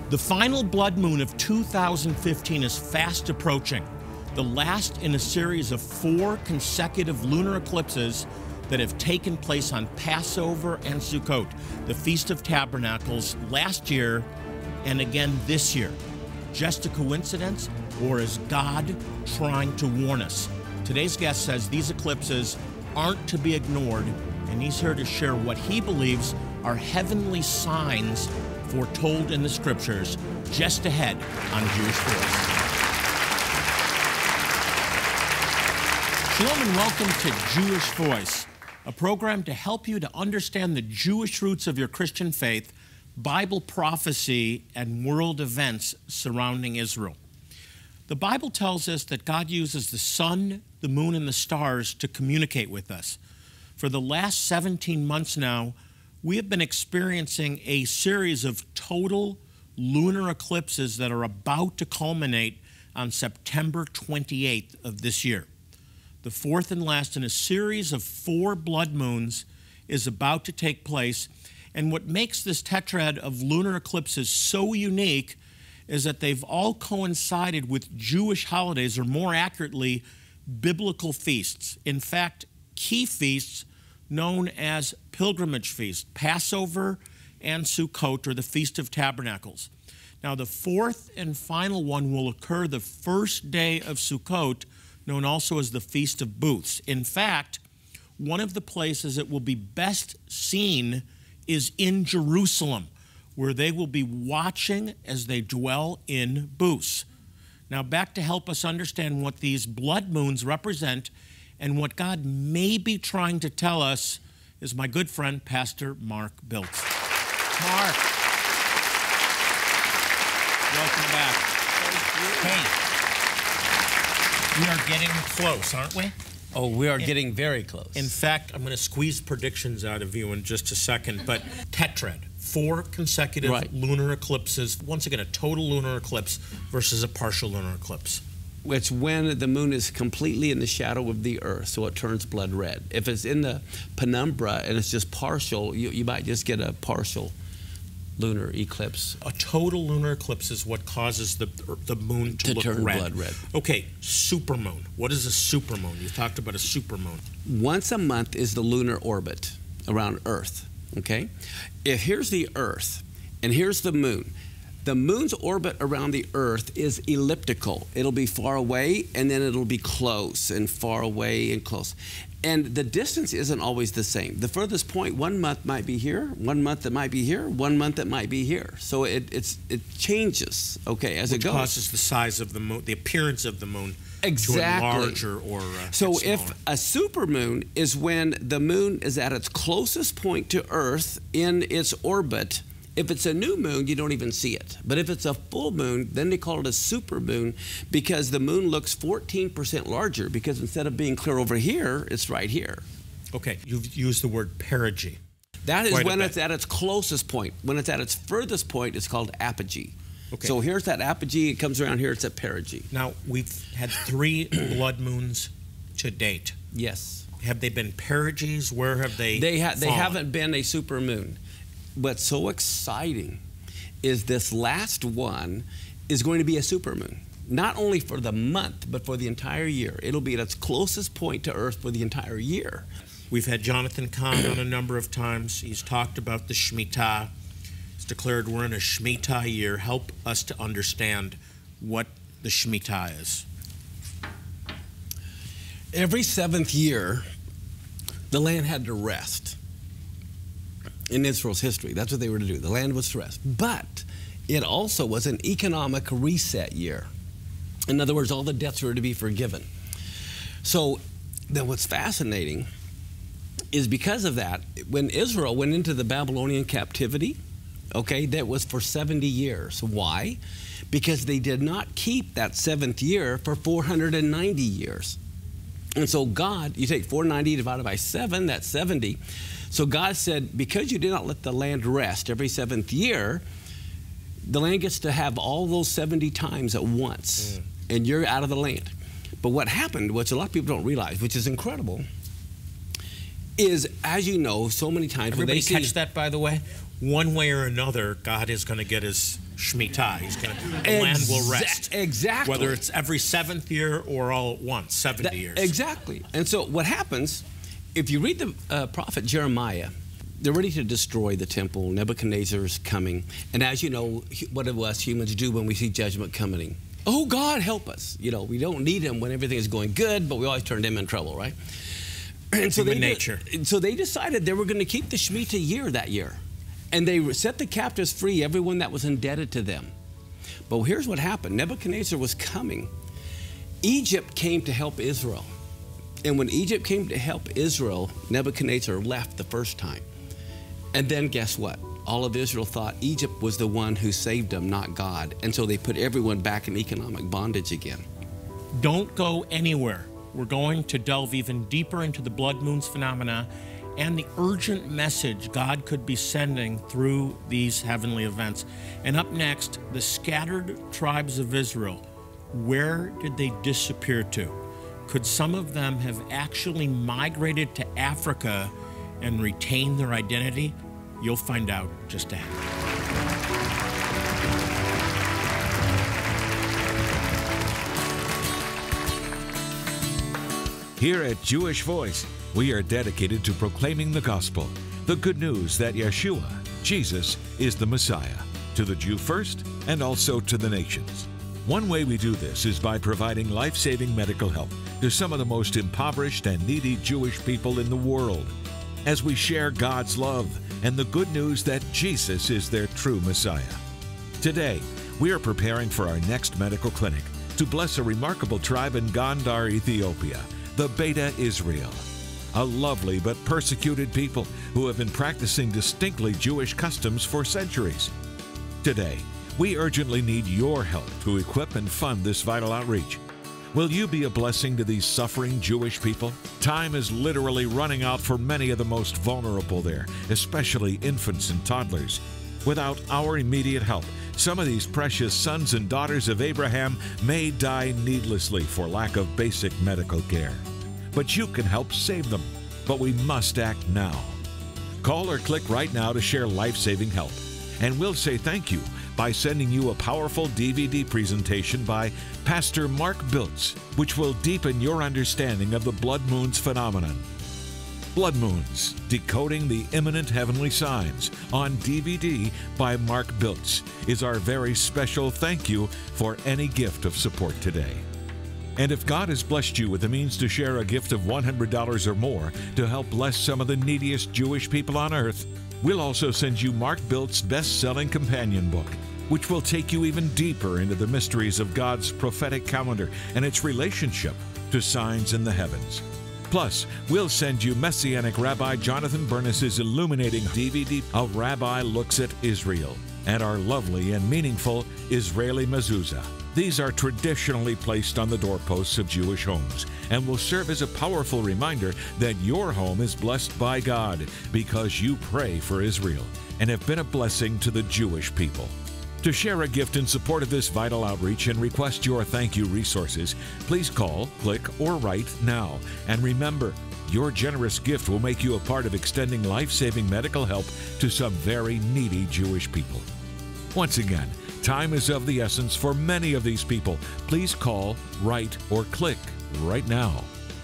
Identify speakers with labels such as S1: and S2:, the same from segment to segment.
S1: The final blood moon of 2015 is fast approaching, the last in a series of 4 consecutive lunar eclipses that have taken place on Passover and Sukkot, the Feast of Tabernacles, last year and again this year. Just a coincidence, or is God trying to warn us? Today's guest says these eclipses aren't to be ignored, and he's here to share what he believes are heavenly signs foretold in the scriptures, just ahead on Jewish Voice. Shalom and welcome to Jewish Voice, a program to help you to understand the Jewish roots of your Christian faith, Bible prophecy, and world events surrounding Israel. The Bible tells us that God uses the sun, the moon, and the stars to communicate with us. For the last 17 months now, we have been experiencing a series of total lunar eclipses that are about to culminate on September 28th of this year. The fourth and last in a series of 4 blood moons is about to take place, and what makes this tetrad of lunar eclipses so unique is that they've all coincided with Jewish holidays, or more accurately, biblical feasts. In fact, key feasts known as pilgrimage feasts, Passover and Sukkot, or the Feast of Tabernacles. Now, the fourth and final one will occur the first day of Sukkot, known also as the Feast of Booths. In fact, one of the places it will be best seen is in Jerusalem, where they will be watching as they dwell in booths. Now, back to help us understand what these blood moons represent and what God may be trying to tell us is my good friend, Pastor Mark Biltz. Mark, welcome back. Hey, we are getting close, aren't we?
S2: Oh, we are getting very close.
S1: In fact, I'm going to squeeze predictions out of you in just a second, but tetrad, 4 consecutive lunar eclipses. Once again, a total lunar eclipse versus a partial lunar eclipse.
S2: It's when the moon is completely in the shadow of the earth, so it turns blood red. If it's in the penumbra and it's just partial, you might just get a partial lunar eclipse.
S1: A total lunar eclipse is what causes the moon to look
S2: turn
S1: red.
S2: Blood red.
S1: Okay, supermoon. What is a supermoon? You talked about a supermoon.
S2: Once a month is the lunar orbit around Earth, okay? Here's the Earth, and here's the moon. The moon's orbit around the Earth is elliptical. It'll be far away, and then it'll be close, and far away, and close. And the distance isn't always the same. The furthest point, 1 month might be here, 1 month it might be here, 1 month it might be here. So it changes, okay, as it goes.
S1: Which causes the size of the moon, the appearance of the moon to enlarge or
S2: so
S1: get
S2: if a supermoon is when the moon is at its closest point to Earth in its orbit. If it's a new moon, you don't even see it. But if it's a full moon, then they call it a supermoon because the moon looks 14% larger because instead of being clear over here, it's right here.
S1: Okay, you've used the word perigee.
S2: That is when it's at its closest point. When it's at its furthest point, it's called apogee. Okay. So here's that apogee, it comes around here, it's at perigee.
S1: Now, we've had 3 blood moons to date.
S2: Yes.
S1: Have they been perigees? Where have they
S2: They
S1: fallen?
S2: haven't been a supermoon. What's so exciting is this last one is going to be a supermoon. Not only for the month, but for the entire year. It'll be at its closest point to Earth for the entire year.
S1: We've had Jonathan Kahn on a number of times. He's talked about the Shemitah. He's declared we're in a Shemitah year. Help us to understand what the Shemitah is.
S2: Every 7th year, the land had to rest. In Israel's history, that's what they were to do. The land was to rest. But it also was an economic reset year. In other words, all the debts were to be forgiven. So then what's fascinating is because of that, when Israel went into the Babylonian captivity, okay, that was for 70 years. Why? Because they did not keep that 7th year for 490 years. And so God, you take 490 divided by 7, that's 70. So God said, because you did not let the land rest every 7th year, the land gets to have all those 70 times at once, and you're out of the land. But what happened, which a lot of people don't realize, which is incredible, is, as you know, so many times...
S1: Everybody catch that, by the way? One way or another, God is going to get his Shemitah. The land will rest.
S2: Exactly.
S1: Whether it's every 7th year or all at once, 70 years.
S2: Exactly. And so what happens, if you read the prophet Jeremiah, they're ready to destroy the temple. Nebuchadnezzar's coming. And as you know, what do us humans do when we see judgment coming? Oh, God, help us. You know, we don't need him when everything is going good, but we always turn him in trouble, right? And so so they decided they were going to keep the Shemitah year that year. And they set the captives free, everyone that was indebted to them. But here's what happened. Nebuchadnezzar was coming. Egypt came to help Israel. And when Egypt came to help Israel, Nebuchadnezzar left the first time. And then guess what? All of Israel thought Egypt was the one who saved them, not God. And so they put everyone back in economic bondage again.
S1: Don't go anywhere. We're going to delve even deeper into the blood moons phenomena and the urgent message God could be sending through these heavenly events. And up next, the scattered tribes of Israel. Where did they disappear to? Could some of them have actually migrated to Africa and retained their identity? You'll find out just ahead.
S3: Here at Jewish Voice, we are dedicated to proclaiming the gospel, the good news that Yeshua, Jesus, is the Messiah, to the Jew first and also to the nations. One way we do this is by providing life-saving medical help to some of the most impoverished and needy Jewish people in the world, as we share God's love and the good news that Jesus is their true Messiah. Today, we are preparing for our next medical clinic to bless a remarkable tribe in Gondar, Ethiopia, the Beta Israel, a lovely but persecuted people who have been practicing distinctly Jewish customs for centuries. Today, we urgently need your help to equip and fund this vital outreach. Will you be a blessing to these suffering Jewish people? Time is literally running out for many of the most vulnerable there, especially infants and toddlers. Without our immediate help, some of these precious sons and daughters of Abraham may die needlessly for lack of basic medical care. But you can help save them. But we must act now. Call or click right now to share life-saving help. And we'll say thank you by sending you a powerful DVD presentation by Pastor Mark Biltz, which will deepen your understanding of the blood moons phenomenon. Blood Moons, Decoding the Imminent Heavenly Signs, on DVD by Mark Biltz, is our very special thank you for any gift of support today. And if God has blessed you with the means to share a gift of $100 or more to help bless some of the neediest Jewish people on earth, we'll also send you Mark Biltz's best-selling companion book, which will take you even deeper into the mysteries of God's prophetic calendar and its relationship to signs in the heavens. Plus, we'll send you Messianic Rabbi Jonathan Bernis's illuminating DVD, A Rabbi Looks at Israel, and our lovely and meaningful Israeli mezuzah. These are traditionally placed on the doorposts of Jewish homes and will serve as a powerful reminder that your home is blessed by God because you pray for Israel and have been a blessing to the Jewish people. To share a gift in support of this vital outreach and request your thank you resources, please call, click, or write now. And remember, your generous gift will make you a part of extending life-saving medical help to some very needy Jewish people. Once again, time is of the essence for many of these people. Please call, write, or click right now.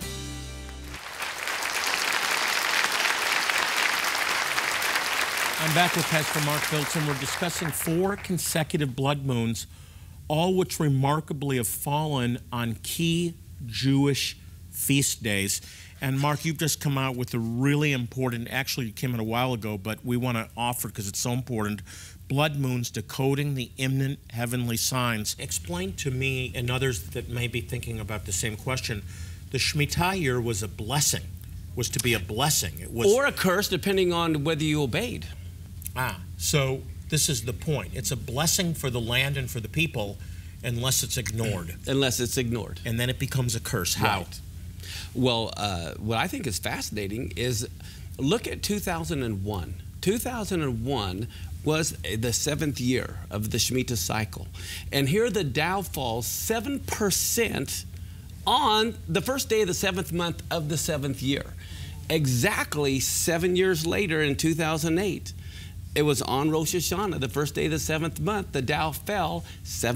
S1: I'm back with Pastor Mark Biltz, and we're discussing 4 consecutive blood moons, all which remarkably have fallen on key Jewish feast days. And Mark, you've just come out with a really important, actually it came out a while ago, but we want to offer because it's so important, Blood Moons, Decoding the Imminent Heavenly Signs. Explain to me and others that may be thinking about the same question, the Shemitah year was a blessing, was to be a blessing. It was,
S2: or a curse, depending on whether you obeyed.
S1: So this is the point. It's a blessing for the land and for the people unless it's ignored.
S2: Unless it's ignored.
S1: And then it becomes a curse. How?
S2: Right. Well, what I think is fascinating is look at 2001. 2001 was the 7th year of the Shemitah cycle. And here the Dow falls 7% on the first day of the 7th month of the 7th year. Exactly 7 years later in 2008. It was on Rosh Hashanah, the first day of the 7th month. The Dow fell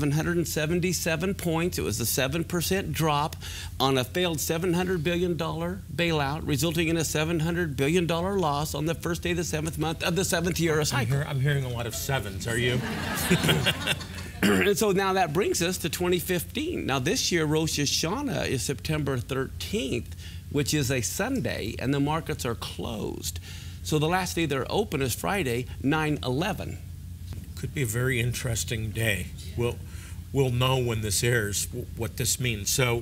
S2: 777 points. It was a 7% drop on a failed $700 billion bailout, resulting in a $700 billion loss on the first day of the 7th month of the 7th year of cycle.
S1: I'm hearing a lot of sevens. Are you?
S2: And so now that brings us to 2015. Now this year, Rosh Hashanah is September 13th, which is a Sunday, and the markets are closed. So the last day they're open is Friday, 9/11.
S1: Could be a very interesting day. We'll know when this airs what this means. So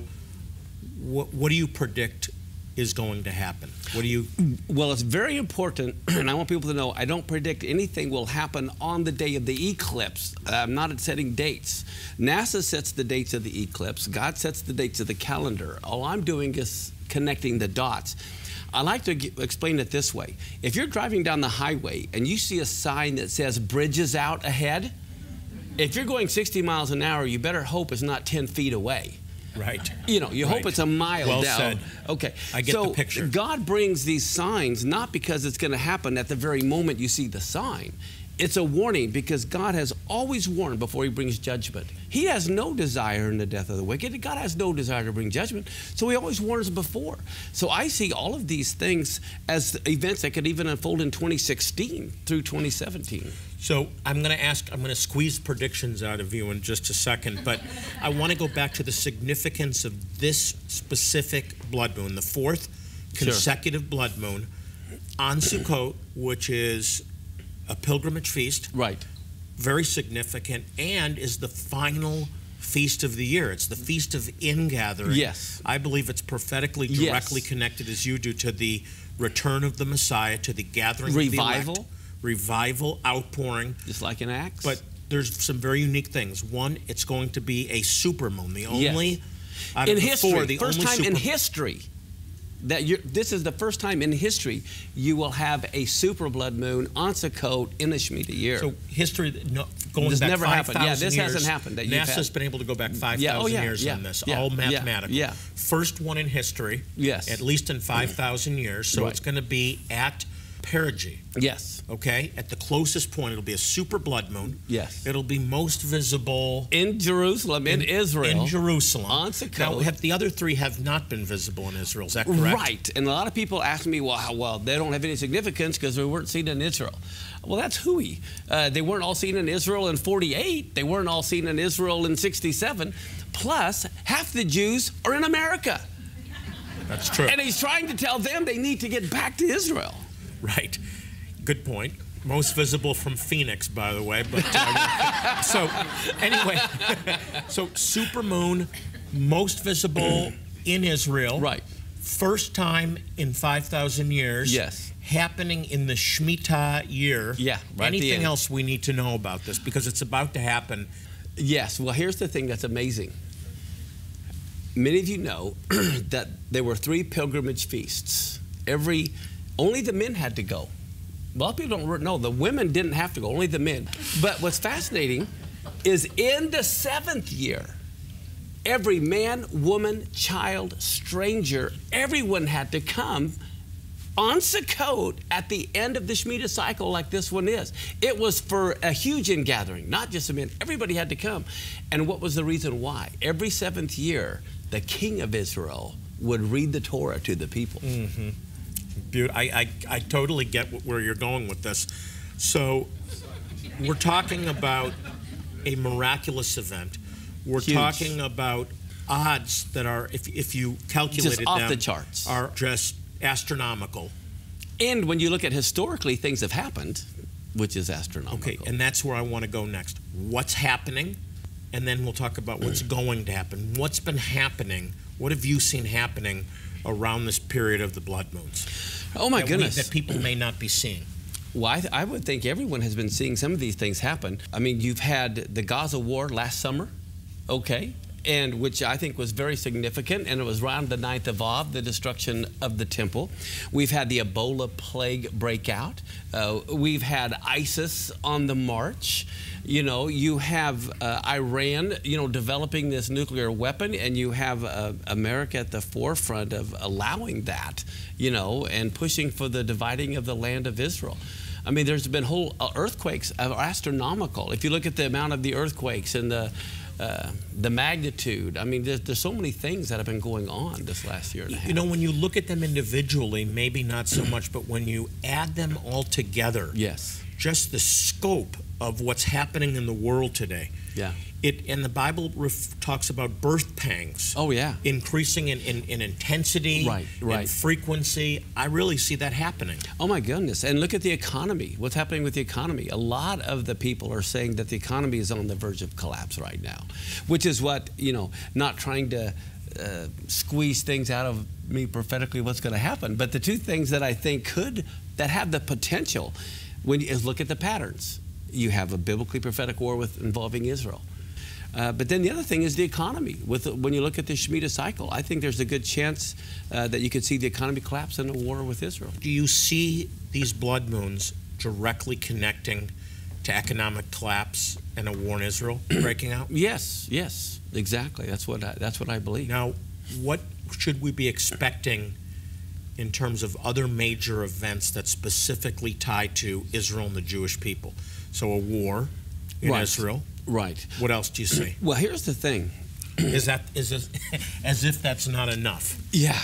S1: what do you predict is going to happen? What do you...
S2: Well, it's very important, and I want people to know, I don't predict anything will happen on the day of the eclipse. I'm not setting dates. NASA sets the dates of the eclipse. God sets the dates of the calendar. All I'm doing is connecting the dots. I like to explain it this way. If you're driving down the highway and you see a sign that says bridges out ahead, if you're going 60 miles an hour, you better hope it's not 10 feet away.
S1: Right.
S2: You know, you hope it's a mile
S1: well
S2: down.
S1: Said.
S2: Okay.
S1: I get the picture.
S2: God brings these signs not because it's going to happen at the very moment you see the sign. It's a warning because God has always warned before he brings judgment. He has no desire in the death of the wicked. God has no desire to bring judgment. So he always warns before. So I see all of these things as events that could even unfold in 2016 through 2017.
S1: So I'm going to squeeze predictions out of you in just a second, but I want to go back to the significance of this specific blood moon, the 4th consecutive blood moon on Sukkot, which is a pilgrimage feast.
S2: Right.
S1: Very significant, and is the final feast of the year. It's the Feast of Ingathering.
S2: Yes.
S1: I believe it's prophetically directly connected, as you do, to the return of the Messiah, to the gathering of the elect. Revival, outpouring.
S2: Just like in Acts.
S1: But there's some very unique things. One, it's going to be a supermoon. The only out of
S2: in
S1: the
S2: history,
S1: four, the
S2: first
S1: only
S2: time in history that this is the first time in history you will have a super blood moon on Sukkot in a Shemitah year.
S1: So history, going
S2: this
S1: back
S2: never
S1: 5,000
S2: happened. Yeah, this
S1: years,
S2: hasn't happened. That
S1: NASA's been able to go back 5,000 years on this, all mathematical.
S2: Yeah.
S1: First one in history, at least in 5,000 years. So it's going to be at perigee.
S2: Yes.
S1: Okay? At the closest point, it'll be a super blood moon.
S2: Yes.
S1: It'll be most visible
S2: in Jerusalem, in Israel.
S1: In Jerusalem.
S2: On Sukkot.
S1: Now, the other three have not been visible in Israel. Is that correct?
S2: Right. And a lot of people ask me, well, they don't have any significance because they weren't seen in Israel. Well, that's hooey. They weren't all seen in Israel in 48. They weren't all seen in Israel in 67. Plus, half the Jews are in America.
S1: That's true.
S2: And he's trying to tell them they need to get back to Israel.
S1: Right. Good point. Most visible from Phoenix, by the way. But so anyway, so supermoon, most visible in Israel.
S2: Right.
S1: First time in 5,000 years.
S2: Yes.
S1: Happening in the Shemitah year.
S2: Yeah. Right.
S1: Anything else we need to know about this because it's about to happen?
S2: Yes. Well, here's the thing that's amazing. Many of you know that there were 3 pilgrimage feasts. Only the men had to go. A lot of people don't know. The women didn't have to go, only the men. But what's fascinating is in the 7th year, every man, woman, child, stranger, everyone had to come on Sukkot at the end of the Shemitah cycle like this one is. It was for a huge ingathering, not just the men. Everybody had to come. And what was the reason why? Every 7th year, the king of Israel would read the Torah to the people.
S1: Mm-hmm. I totally get where you're going with this. So we're talking about a miraculous event. We're talking about odds that are, if you calculated
S2: just off
S1: them,
S2: the charts,
S1: are just astronomical.
S2: And when you look at historically, things have happened, which is astronomical.
S1: Okay, and that's where I want to go next. What's happening? And then we'll talk about what's going to happen. What's been happening? What have you seen happening around this period of the blood moons?
S2: Oh my goodness.
S1: That people may not be seeing.
S2: Well, I would think everyone has been seeing some of these things happen. I mean, you've had the Gaza war last summer, okay, and which I think was very significant, and it was around the 9th of Av, the destruction of the temple. We've had the Ebola plague break out. We've had ISIS on the march. You know, you have Iran, developing this nuclear weapon, and you have America at the forefront of allowing that, and pushing for the dividing of the land of Israel. I mean, there's been whole earthquakes are astronomical. If you look at the amount of the earthquakes and the magnitude, I mean, there's so many things that have been going on this last year and a half.
S1: You know, when you look at them individually, maybe not so much, but when you add them all together,
S2: yes,
S1: just the scope of what's happening in the world today.
S2: Yeah.
S1: And the Bible talks about birth pangs.
S2: Oh, yeah.
S1: Increasing in intensity,
S2: right.
S1: and frequency. I really see that happening.
S2: Oh, my goodness. And look at the economy. What's happening with the economy? A lot of the people are saying that the economy is on the verge of collapse right now, which is what, you know, not trying to squeeze things out of me prophetically what's going to happen. But the two things that I think that have the potential is look at the patterns. You have a biblically prophetic war involving Israel. But then the other thing is the economy. When you look at the Shemitah cycle, I think there's a good chance that you could see the economy collapse in a war with Israel.
S1: Do you see these blood moons directly connecting to economic collapse and a war in Israel breaking out?
S2: Yes, exactly. That's what I believe.
S1: Now, what should we be expecting in terms of other major events that specifically tie to Israel and the Jewish people? So a war in Israel.
S2: Right.
S1: What else do you see?
S2: Well, here's the thing.
S1: Is this, as if that's not enough?
S2: Yeah.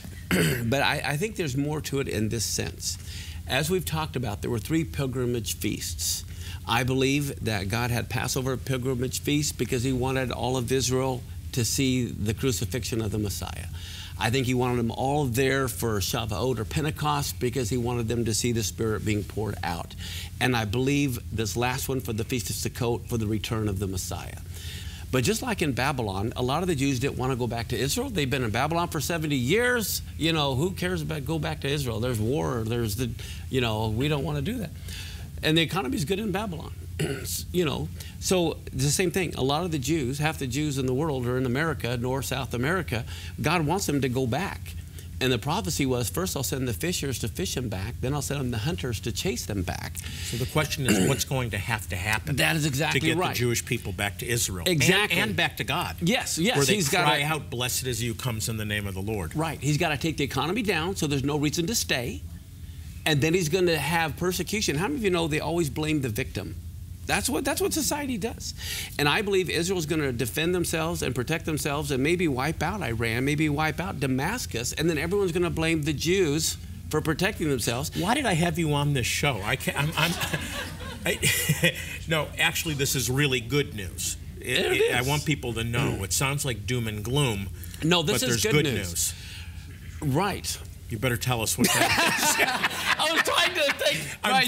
S2: But I think there's more to it in this sense. As we've talked about, there were 3 pilgrimage feasts. I believe that God had Passover pilgrimage feasts because he wanted all of Israel to see the crucifixion of the Messiah. I think he wanted them all there for Shavuot or Pentecost because he wanted them to see the Spirit being poured out. And I believe this last one for the Feast of Sukkot for the return of the Messiah. But just like in Babylon, a lot of the Jews didn't want to go back to Israel. They've been in Babylon for 70 years. You know, who cares about go back to Israel? There's war. There's the, you know, we don't want to do that. And the economy is good in Babylon. You know, so it's the same thing. A lot of the Jews, half the Jews in the world are in America, North, South America. God wants them to go back. And the prophecy was, first I'll send the fishers to fish them back, then I'll send them the hunters to chase them back.
S1: So the question is, what's going to happen?
S2: That is exactly
S1: to get
S2: right.
S1: the Jewish people back to Israel.
S2: Exactly.
S1: And back to God.
S2: Yes.
S1: Where they
S2: he's
S1: cry out, blessed is he who comes in the name of the Lord.
S2: Right. He's got to take the economy down so there's no reason to stay. And then he's going to have persecution. How many of you know they always blame the victim? That's what society does. And I believe Israel's going to defend themselves and protect themselves and maybe wipe out Iran, maybe wipe out Damascus, and then everyone's going to blame the Jews for protecting themselves.
S1: Why did I have you on this show? No, actually, this is really good news. I want people to know. It sounds like doom and gloom.
S2: No, this
S1: but
S2: is
S1: there's
S2: good news. Right.
S1: You better tell us what that is.
S2: I was trying to think.
S1: I'm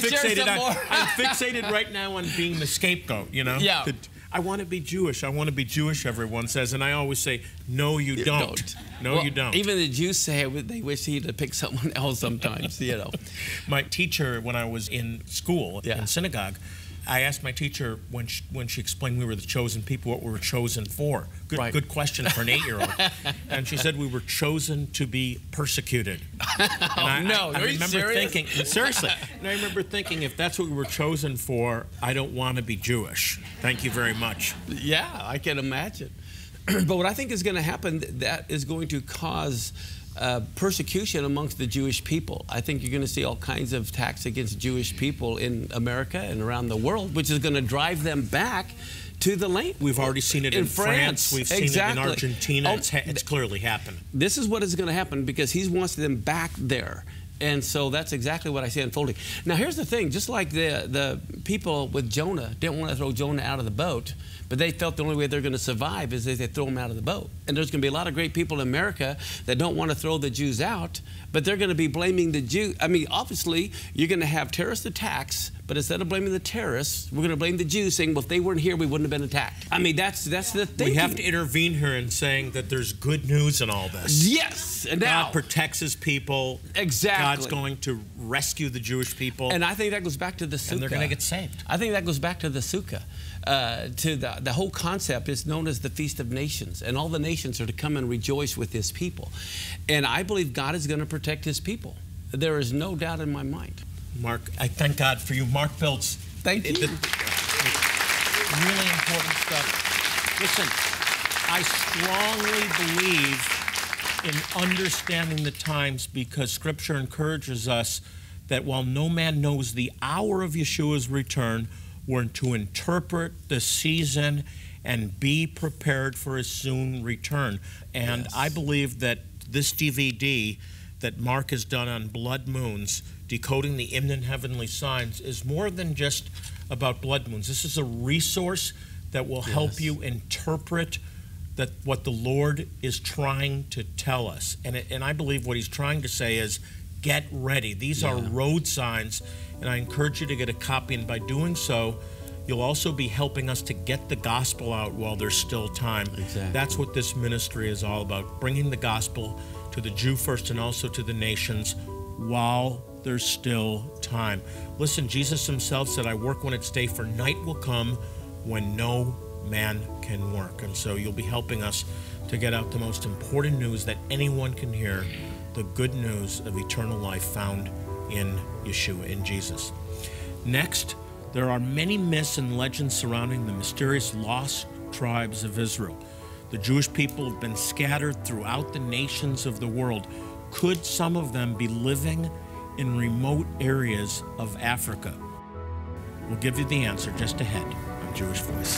S1: fixated right now on being the scapegoat, you know?
S2: Yeah.
S1: I want to be Jewish. I want to be Jewish, everyone says. And I always say, no, you don't. No, you don't.
S2: Even the Jews say they wish he'd have picked someone else sometimes, you know.
S1: My teacher, when I was in school, in synagogue, I asked my teacher when she explained we were the chosen people, what we were chosen for. Good question for an 8-year-old. And she said we were chosen to be persecuted. And I remember thinking, seriously, and I remember thinking, if that's what we were chosen for, I don't want to be Jewish. Thank you very much.
S2: Yeah, I can imagine. But what I think is going to happen, that is going to cause persecution amongst the Jewish people. I think you're going to see all kinds of attacks against Jewish people in America and around the world, which is going to drive them back to the land.
S1: We've already seen it in France. We've seen it in Argentina. It's clearly happened.
S2: This is what is going to happen because he wants them back there. And so that's exactly what I see unfolding. Now, here's the thing. Just like the people with Jonah didn't want to throw Jonah out of the boat, but they felt the only way they're going to survive is if they throw him out of the boat. And there's going to be a lot of great people in America that don't want to throw the Jews out, but they're going to be blaming the Jews. I mean, obviously, you're going to have terrorist attacks, but instead of blaming the terrorists, we're going to blame the Jews, saying, well, if they weren't here, we wouldn't have been attacked. I mean, that's the thinking.
S1: We have to intervene here in saying that there's good news in all this.
S2: Yes. And now,
S1: God protects his people.
S2: Exactly.
S1: God's going to rescue the Jewish people.
S2: And I think that goes back to the Sukkah.
S1: And they're going to get saved.
S2: I think that goes back to the Sukkah. To the whole concept is known as the Feast of Nations, and all the nations are to come and rejoice with his people. And I believe God is going to protect his people. There is no doubt in my mind.
S1: Mark, I thank God for you. Mark Biltz.
S2: Thank you.
S1: Really important stuff. Listen, I strongly believe in understanding the times because Scripture encourages us that while no man knows the hour of Yeshua's return, we're to interpret the season and be prepared for his soon return. And
S2: Yes.
S1: I believe that this DVD that Mark has done on blood moons, Decoding the Imminent Heavenly Signs, is more than just about blood moons. This is a resource that will help you interpret what the Lord is trying to tell us. And I believe what he's trying to say is, get ready. These are road signs, and I encourage you to get a copy. And by doing so, you'll also be helping us to get the gospel out while there's still time.
S2: Exactly.
S1: That's what this ministry is all about, bringing the gospel to the Jew first and also to the nations while there's still time. Listen, Jesus himself said, I work when it's day, for night will come when no man can work. And so you'll be helping us to get out the most important news that anyone can hear, the good news of eternal life found in Yeshua, in Jesus. Next, there are many myths and legends surrounding the mysterious lost tribes of Israel. The Jewish people have been scattered throughout the nations of the world. Could some of them be living in remote areas of Africa? We'll give you the answer just ahead on Jewish Voice.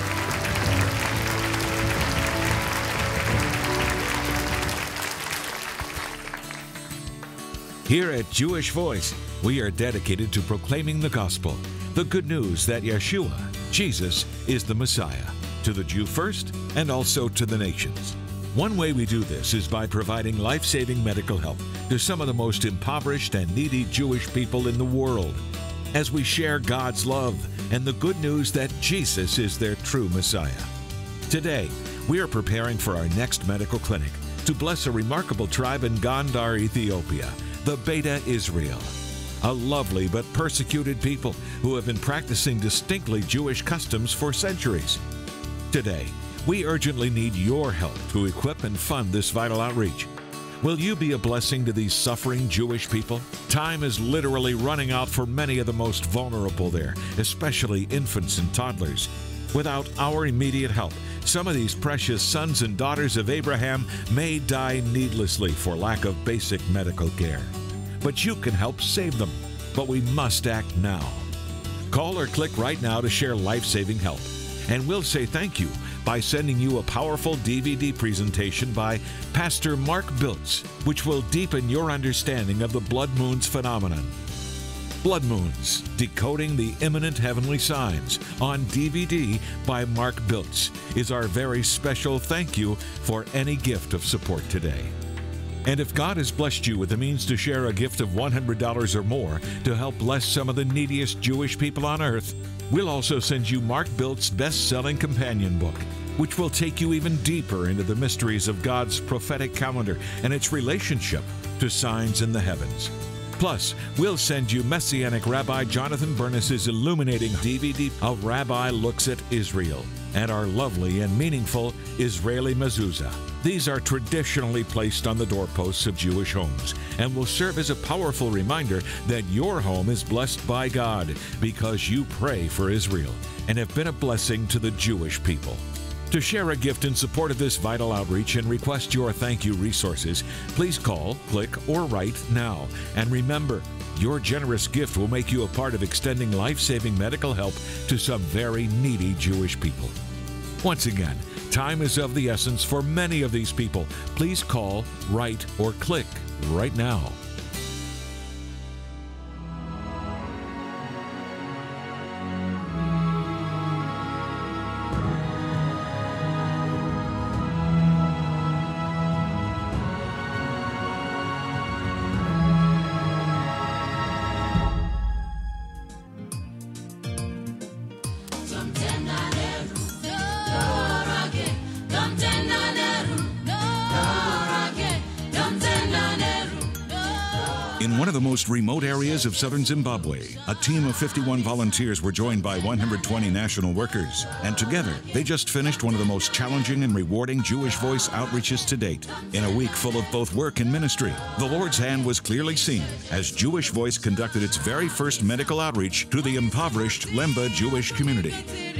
S3: Here at Jewish Voice, we are dedicated to proclaiming the gospel, the good news that Yeshua, Jesus, is the Messiah, to the Jew first and also to the nations. One way we do this is by providing life-saving medical help to some of the most impoverished and needy Jewish people in the world, as we share God's love and the good news that Jesus is their true Messiah. Today, we are preparing for our next medical clinic to bless a remarkable tribe in Gondar, Ethiopia, the Beta Israel, a lovely but persecuted people who have been practicing distinctly Jewish customs for centuries. Today, we urgently need your help to equip and fund this vital outreach. Will you be a blessing to these suffering Jewish people? Time is literally running out for many of the most vulnerable there, especially infants and toddlers. Without our immediate help, some of these precious sons and daughters of Abraham may die needlessly for lack of basic medical care. But you can help save them. But we must act now. Call or click right now to share life-saving help. And we'll say thank you by sending you a powerful DVD presentation by Pastor Mark Biltz, which will deepen your understanding of the blood moons phenomenon. Blood Moons, Decoding the Imminent Heavenly Signs, on DVD by Mark Biltz, is our very special thank you for any gift of support today. And if God has blessed you with the means to share a gift of $100 or more to help bless some of the neediest Jewish people on earth, we'll also send you Mark Biltz's best-selling companion book, which will take you even deeper into the mysteries of God's prophetic calendar and its relationship to signs in the heavens. Plus, we'll send you Messianic Rabbi Jonathan Bernis's illuminating DVD, A Rabbi Looks at Israel, and our lovely and meaningful Israeli mezuzah. These are traditionally placed on the doorposts of Jewish homes and will serve as a powerful reminder that your home is blessed by God because you pray for Israel and have been a blessing to the Jewish people. To share a gift in support of this vital outreach and request your thank you resources, please call, click, or write now. And remember, your generous gift will make you a part of extending life-saving medical help to some very needy Jewish people. Once again, time is of the essence for many of these people. Please call, write, or click right now.
S4: In one of the most remote areas of southern Zimbabwe, a team of 51 volunteers were joined by 120 national workers. And together, they just finished one of the most challenging and rewarding Jewish Voice outreaches to date. In a week full of both work and ministry, the Lord's hand was clearly seen as Jewish Voice conducted its very first medical outreach to the impoverished Lemba Jewish community.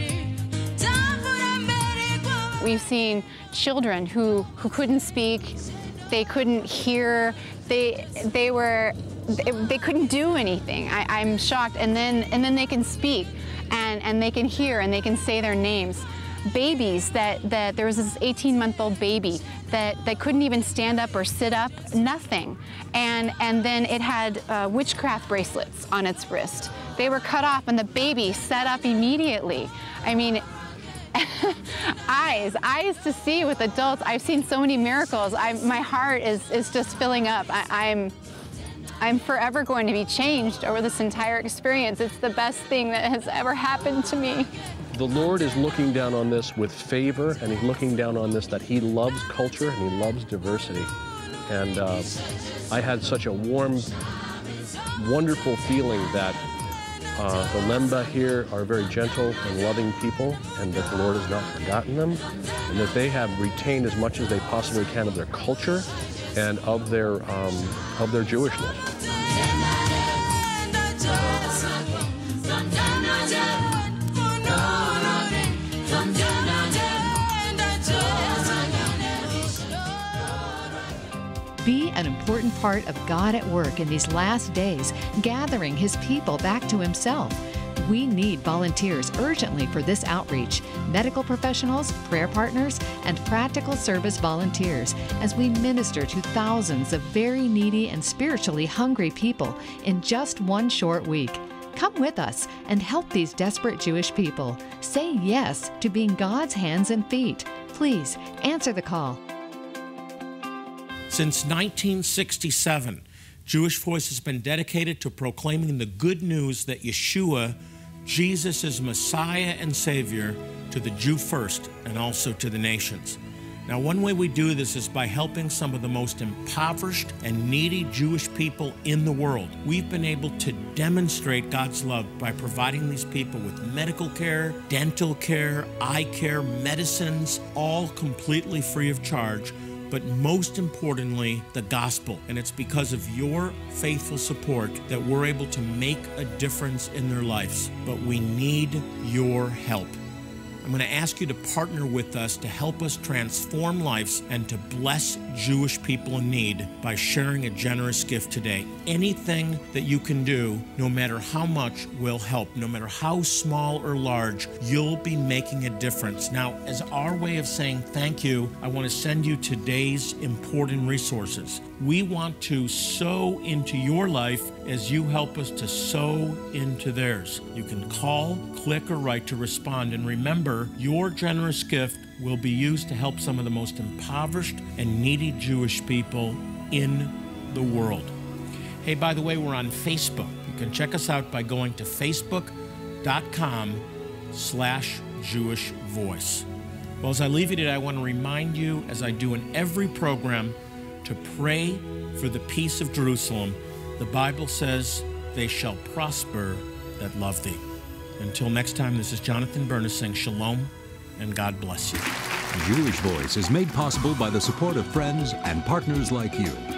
S5: We've seen children who couldn't speak, they couldn't hear, they were they couldn't do anything. I'm shocked. And then they can speak, and they can hear, and they can say their names. Babies that there was this 18-month-old baby that couldn't even stand up or sit up, nothing. And then it had witchcraft bracelets on its wrist. They were cut off, and the baby sat up immediately. I mean, eyes to see with adults. I've seen so many miracles. My heart is just filling up. I'm forever going to be changed over this entire experience. It's the best thing that has ever happened to me.
S6: The Lord is looking down on this with favor, and He's looking down on this that He loves culture and He loves diversity. And I had such a warm, wonderful feeling that the Lemba here are very gentle and loving people, and that the Lord has not forgotten them, and that they have retained as much as they possibly can of their culture and of their Jewishness.
S7: Be an important part of God at work in these last days, gathering His people back to Himself. We need volunteers urgently for this outreach, medical professionals, prayer partners, and practical service volunteers as we minister to thousands of very needy and spiritually hungry people in just one short week. Come with us and help these desperate Jewish people. Say yes to being God's hands and feet. Please answer the call.
S1: Since 1967, Jewish Voice has been dedicated to proclaiming the good news that Yeshua, Jesus, is Messiah and Savior to the Jew first and also to the nations. Now, one way we do this is by helping some of the most impoverished and needy Jewish people in the world. We've been able to demonstrate God's love by providing these people with medical care, dental care, eye care, medicines, all completely free of charge, but most importantly, the gospel. And it's because of your faithful support that we're able to make a difference in their lives. But we need your help. I'm going to ask you to partner with us to help us transform lives and to bless Jewish people in need by sharing a generous gift today. Anything that you can do, no matter how much, will help. No matter how small or large, you'll be making a difference. Now, as our way of saying thank you, I want to send you today's important resources. We want to sow into your life as you help us to sow into theirs. You can call, click, or write to respond. And remember, your generous gift will be used to help some of the most impoverished and needy Jewish people in the world. Hey, by the way, we're on Facebook. You can check us out by going to facebook.com/Jewish Voice. Well, as I leave you today, I want to remind you, as I do in every program, to pray for the peace of Jerusalem. The Bible says, they shall prosper that love thee. Until next time, this is Jonathan Bernis saying shalom and God bless you.
S8: Jewish Voice is made possible by the support of friends and partners like you.